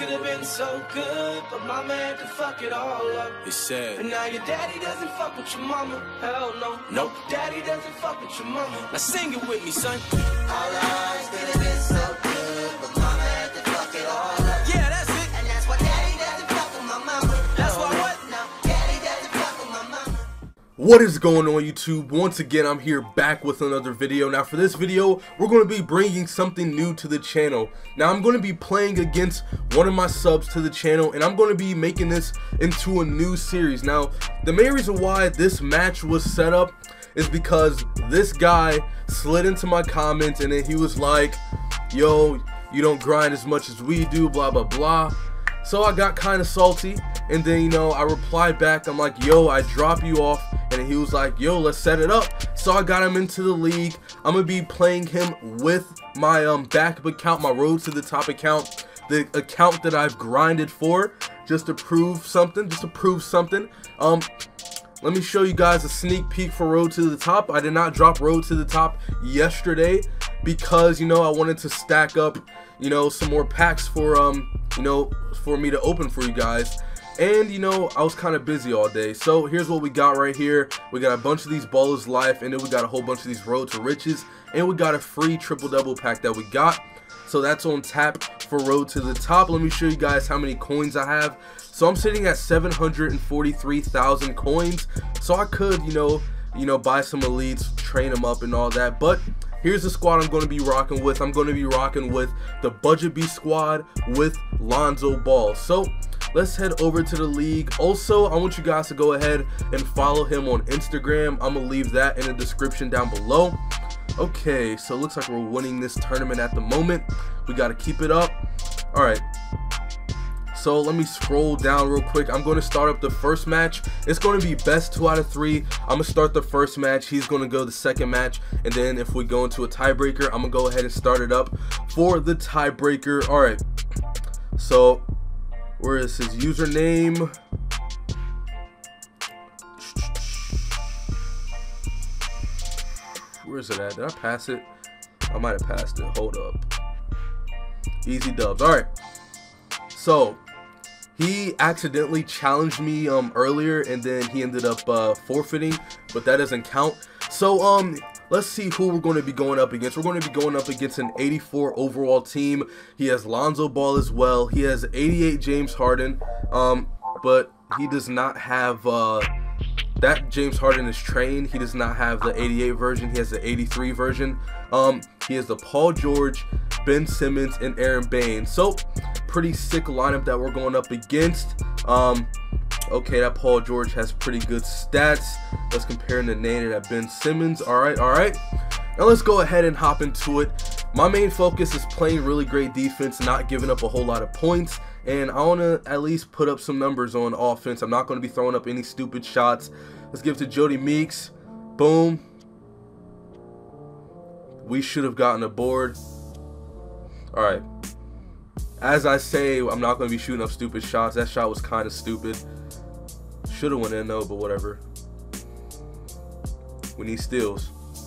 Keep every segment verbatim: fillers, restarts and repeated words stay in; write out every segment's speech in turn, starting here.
could have been so good, but mama had to fuck it all up. It's sad. And now your daddy doesn't fuck with your mama. Hell no. Nope. Daddy doesn't fuck with your mama. Now sing it with me, son. All our lives could have been so good, but mama had to fuck it all up. Yeah, that's it. And that's why daddy doesn't fuck with my mama. That's why what? No, daddy doesn't fuck with my mama. What is going on, YouTube? Once again, I'm here back with another video. Now for this video, we're going to be bringing something new to the channel. Now I'm going to be playing against one of my subs to the channel, and I'm going to be making this into a new series. Now the main reason why this match was set up is because this guy slid into my comments and then he was like, yo, you don't grind as much as we do, blah blah blah. So I got kind of salty, and then, you know, I replied back. I'm like, yo, I drop you off. And he was like, yo, let's set it up. So I got him into the league. I'm gonna be playing him with my um backup account, my road to the top account, the account that I've grinded for, just to prove something, just to prove something. Um, let me show you guys a sneak peek for Road to the Top. I did not drop Road to the Top yesterday because, you know, I wanted to stack up, you know, some more packs for um, you know, for me to open for you guys. And, you know, I was kind of busy all day. So here's what we got right here. We got a bunch of these Ballers Life, and then we got a whole bunch of these Road to Riches, and we got a free triple double pack that we got. So that's on tap for Road to the Top. Let me show you guys how many coins I have. So I'm sitting at seven hundred forty-three thousand coins. So I could, you know, you know, buy some elites, train them up and all that. But here's the squad I'm going to be rocking with. I'm going to be rocking with the Budget B squad with Lonzo Ball. So let's head over to the league. Also, I want you guys to go ahead and follow him on Instagram. I'm going to leave that in the description down below. Okay, so it looks like we're winning this tournament at the moment. We got to keep it up. All right. So let me scroll down real quick. I'm going to start up the first match. It's going to be best two out of three. I'm going to start the first match. He's going to go the second match. And then if we go into a tiebreaker, I'm going to go ahead and start it up for the tiebreaker. All right. So where is his username? Where is it at? Did I pass it? I might have passed it. Hold up. Easy dubs. All right. So he accidentally challenged me um earlier, and then he ended up uh, forfeiting, but that doesn't count. So um let's see who we're going to be going up against. We're going to be going up against an eighty-four overall team. He has Lonzo Ball as well. He has eighty-eight James Harden, um but he does not have uh that James Harden is trained. He does not have the eighty-eight version. He has the eighty-three version. Um he has the Paul George, Ben Simmons, and Aaron Baines. So pretty sick lineup that we're going up against. Um, okay, that Paul George has pretty good stats. Let's compare him to Nate and that Ben Simmons. All right, all right. Now let's go ahead and hop into it. My main focus is playing really great defense, not giving up a whole lot of points, and I want to at least put up some numbers on offense. I'm not going to be throwing up any stupid shots. Let's give it to Jody Meeks. Boom. We should have gotten a board. All right. As I say, I'm not going to be shooting up stupid shots. That shot was kind of stupid. Should have went in though, but whatever. We need steals.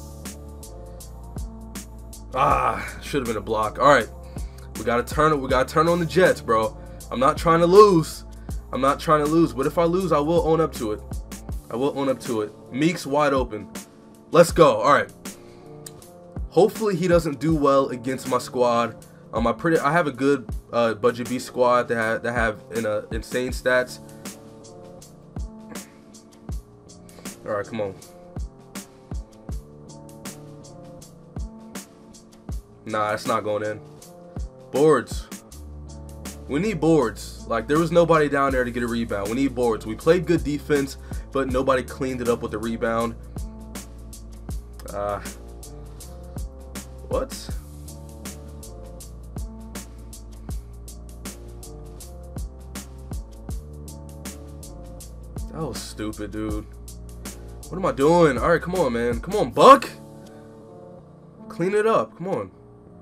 Ah, should have been a block. All right, we got to turn it. We got to turn on the Jets, bro. I'm not trying to lose. I'm not trying to lose. But if I lose, I will own up to it. I will own up to it. Meeks wide open. Let's go. All right. Hopefully he doesn't do well against my squad. Um, I pretty I have a good uh, Budget B squad that have that have in a insane stats. All right, come on. Nah, that's not going in. Boards. We need boards. Like, there was nobody down there to get a rebound. We need boards. We played good defense, but nobody cleaned it up with the rebound. Uh, what? That was stupid, dude. What am I doing? All right, come on, man. Come on, Buck. Clean it up. Come on.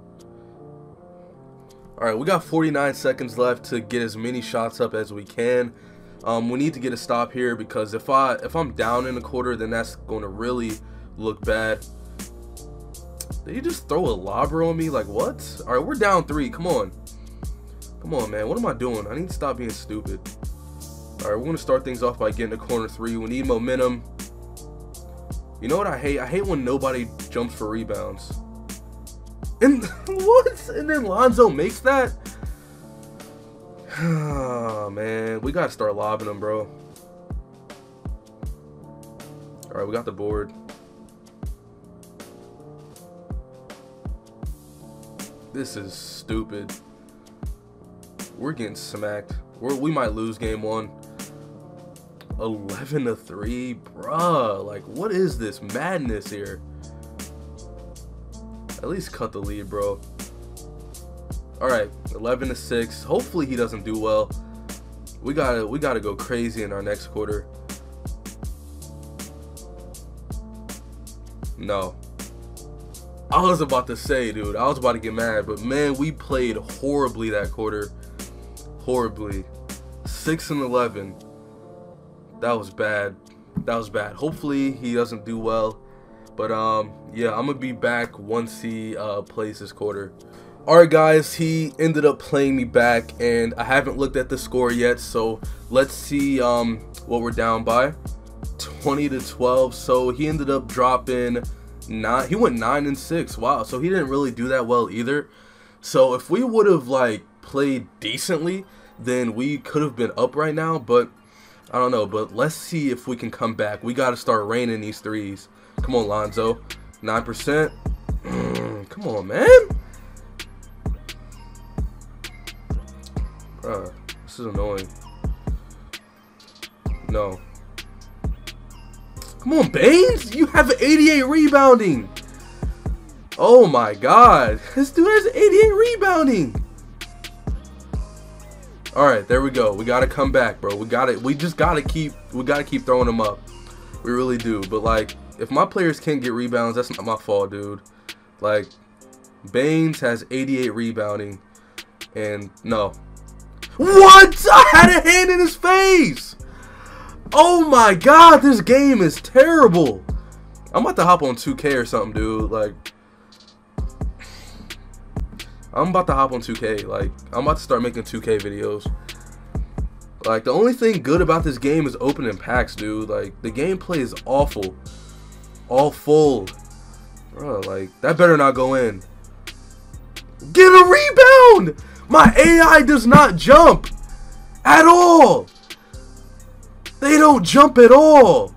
All right, we got forty-nine seconds left to get as many shots up as we can. Um, we need to get a stop here because if I if I'm down in the quarter, then that's going to really look bad. Did you just throw a lobber on me? Like, what? All right, we're down three. Come on. Come on, man. What am I doing? I need to stop being stupid. All right, we're going to start things off by getting to corner three. We need momentum. You know what I hate? I hate when nobody jumps for rebounds. And what? And then Lonzo makes that? Oh, man. We got to start lobbing them, bro. All right, we got the board. This is stupid. We're getting smacked. We're, we might lose game one. eleven to three, bruh. Like, what is this madness here? At least cut the lead, bro. All right, eleven to six. Hopefully he doesn't do well. We gotta, we gotta go crazy in our next quarter. No. I was about to say, dude, I was about to get mad, but man, we played horribly that quarter. Horribly. six and eleven. That was bad. That was bad. Hopefully he doesn't do well. But um yeah, I'm gonna be back once he uh plays this quarter. Alright guys, he ended up playing me back, and I haven't looked at the score yet, so let's see um what we're down by. twenty to twelve. So he ended up dropping nine. He went nine and six. Wow. So he didn't really do that well either. So if we would have like played decently, then we could have been up right now, but I don't know. But let's see if we can come back. We got to start raining these threes. Come on, Lonzo. nine percent. Mm, come on, man. Bruh, this is annoying. No. Come on, Baines. You have eighty-eight rebounding. Oh, my God. This dude has eighty-eight rebounding. All right, there we go. We got to come back, bro. We got to we just got to keep we got to keep throwing them up. We really do. But like, if my players can't get rebounds, that's not my fault, dude. Like, Baines has eighty-eight rebounding, and no. What? I had a hand in his face. Oh my God, this game is terrible. I'm about to hop on two K or something, dude. Like, I'm about to hop on two K. Like, I'm about to start making two K videos. Like, the only thing good about this game is opening packs, dude. Like, the gameplay is awful. Awful. Bro, like, that better not go in. Get a rebound! My A I does not jump at all. They don't jump at all.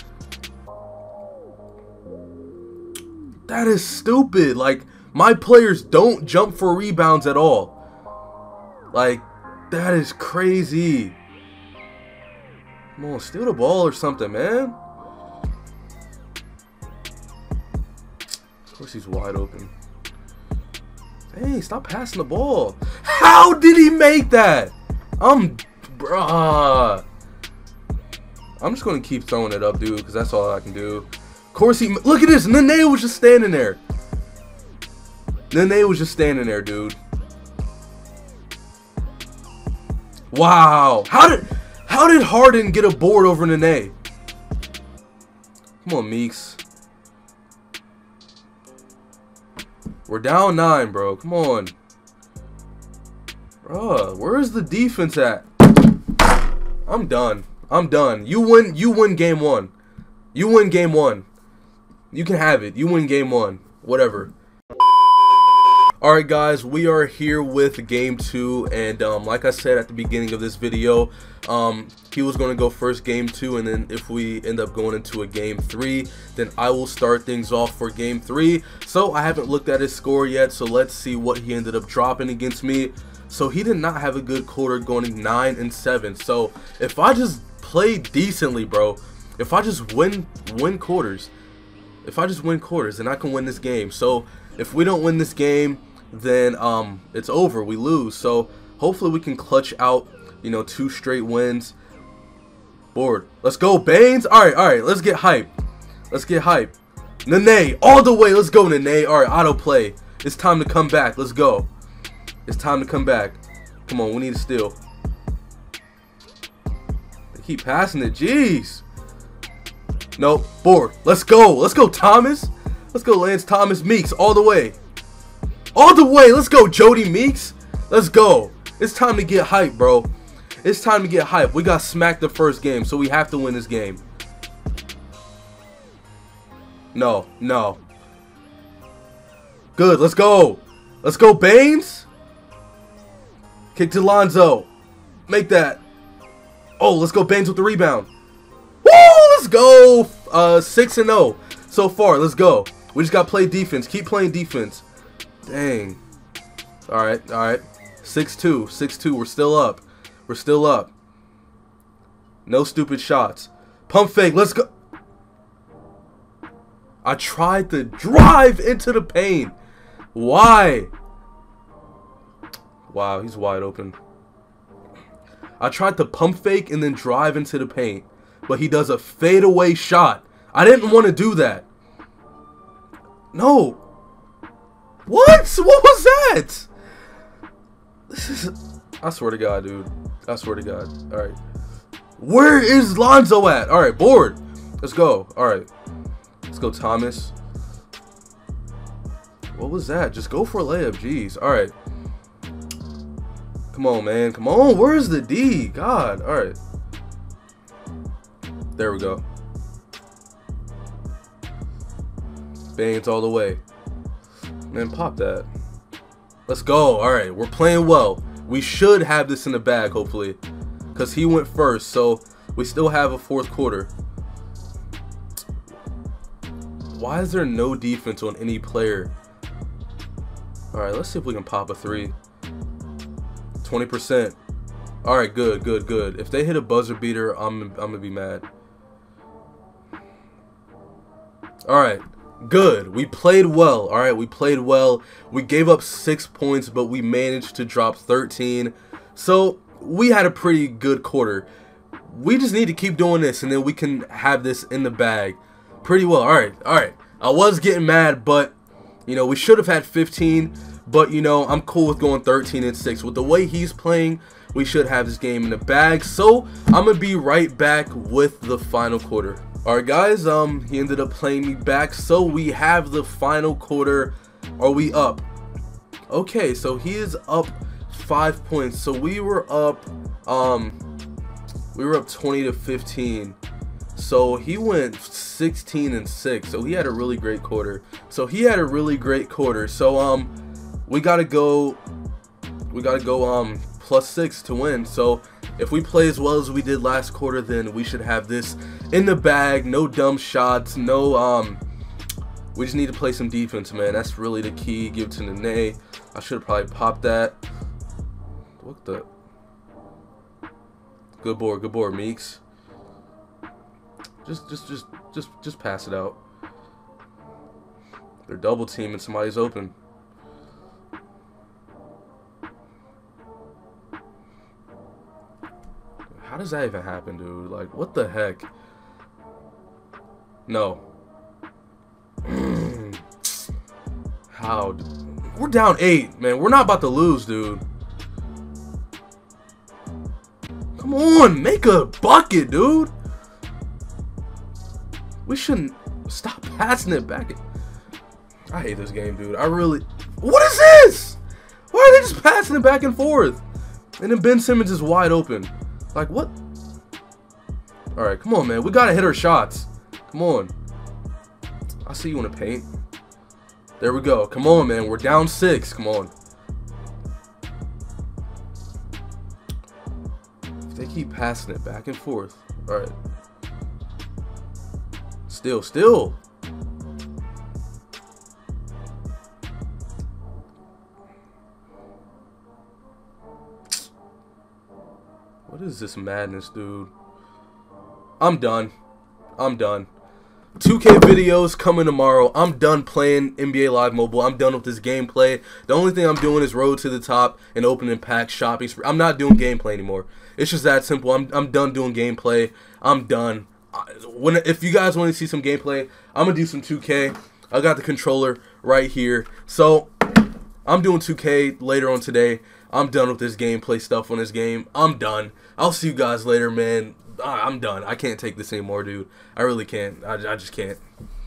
That is stupid. Like, my players don't jump for rebounds at all. Like, that is crazy. Come on, steal the ball or something, man. Of course he's wide open. Hey, stop passing the ball. How did he make that? I'm, bruh. I'm just going to keep throwing it up, dude, because that's all I can do. Of course he, look at this. Nene was just standing there. Nene was just standing there, dude. Wow. How did, how did Harden get a board over Nene? Come on, Meeks. We're down nine, bro. Come on. Bruh, where's the defense at? I'm done. I'm done. You win. You win game one. You win game one. You can have it. You win game one. Whatever. Alright guys, we are here with game two, and um, like I said at the beginning of this video, um, he was going to go first game two, and then if we end up going into a game three, then I will start things off for game three. So I haven't looked at his score yet, so let's see what he ended up dropping against me. So he did not have a good quarter, going nine and seven. So if I just play decently, bro, if I just win win quarters, if I just win quarters, then I can win this game. So if we don't win this game, then um it's over. We lose. So hopefully we can clutch out, you know, two straight wins. Board. Let's go, Baines. All right, all right. Let's get hype. Let's get hype. Nene, all the way. Let's go, Nene. All right, auto play. It's time to come back. Let's go. It's time to come back. Come on, we need to steal. They keep passing it. Jeez. Nope. Board. Let's go. Let's go, Thomas. Let's go, Lance Thomas Meeks. All the way. All the way. Let's go, Jody Meeks. Let's go. It's time to get hype, bro. It's time to get hype. We got smacked the first game, so we have to win this game. No, no. Good, let's go. Let's go, Baines. Kick to Lonzo. Make that. Oh, let's go, Baines with the rebound. Woo, let's go. Uh, six and oh so far. Let's go. We just got to play defense. Keep playing defense. Dang. All right, all right. six two, six two. We're still up. We're still up. No stupid shots. Pump fake. Let's go. I tried to drive into the paint. Why? Wow, he's wide open. I tried to pump fake and then drive into the paint, but he does a fadeaway shot. I didn't want to do that. No. What? What was that? This is... I swear to God, dude. I swear to God. All right. Where is Lonzo at? All right, board. Let's go. All right. Let's go, Thomas. What was that? Just go for a layup. Jeez. All right. Come on, man. Come on. Where's the D? God. All right. There we go. Baines all the way. Man, pop that. Let's go. All right. We're playing well. We should have this in the bag, hopefully. Because he went first, so we still have a fourth quarter. Why is there no defense on any player? Alright, let's see if we can pop a three. twenty percent. Alright, good, good, good. If they hit a buzzer beater, I'm, I'm going to be mad. Alright, good. We played well. Alright, we played well. We gave up six points, but we managed to drop thirteen. So, we had a pretty good quarter. We just need to keep doing this, and then we can have this in the bag pretty well. Alright, alright. I was getting mad, but, you know, we should have had fifteen. But, you know, I'm cool with going thirteen and six. With the way he's playing, we should have this game in the bag. So, I'm going to be right back with the final quarter. Alright, guys. Um, he ended up playing me back. So, we have the final quarter. Are we up? Okay, so he is up five points. So, we were up, um, we were up twenty to fifteen. So he went sixteen and six. So he had a really great quarter. So he had a really great quarter. So um we gotta go we gotta go um plus six to win. So if we play as well as we did last quarter, then we should have this in the bag. No dumb shots, no um we just need to play some defense, man. That's really the key. Give it to Nene. I should have probably popped that. What the good board, good board, Meeks. Just, just, just, just, just pass it out. They're double teaming. Somebody's open. How does that even happen, dude? Like, what the heck? No. How? We're down eight, man. We're not about to lose, dude. Come on, make a bucket, dude. We shouldn't stop passing it back. I hate this game, dude. I really... What is this? Why are they just passing it back and forth? And then Ben Simmons is wide open. Like, what? Alright, come on, man. We gotta hit our shots. Come on. I see you in the paint. There we go. Come on, man. We're down six. Come on. If they keep passing it back and forth. Alright. Still, still. What is this madness, dude? I'm done. I'm done. two K videos coming tomorrow. I'm done playing N B A Live Mobile. I'm done with this gameplay. The only thing I'm doing is Road to the Top and opening packs, shopping. I'm not doing gameplay anymore. It's just that simple. I'm, I'm done doing gameplay. I'm done. When if you guys want to see some gameplay, I'm gonna do some two K. I got the controller right here, so I'm doing two K later on today. I'm done with this gameplay stuff on this game. I'm done. I'll see you guys later, man. I'm done. I can't take this anymore, dude. I really can't. I, I just can't.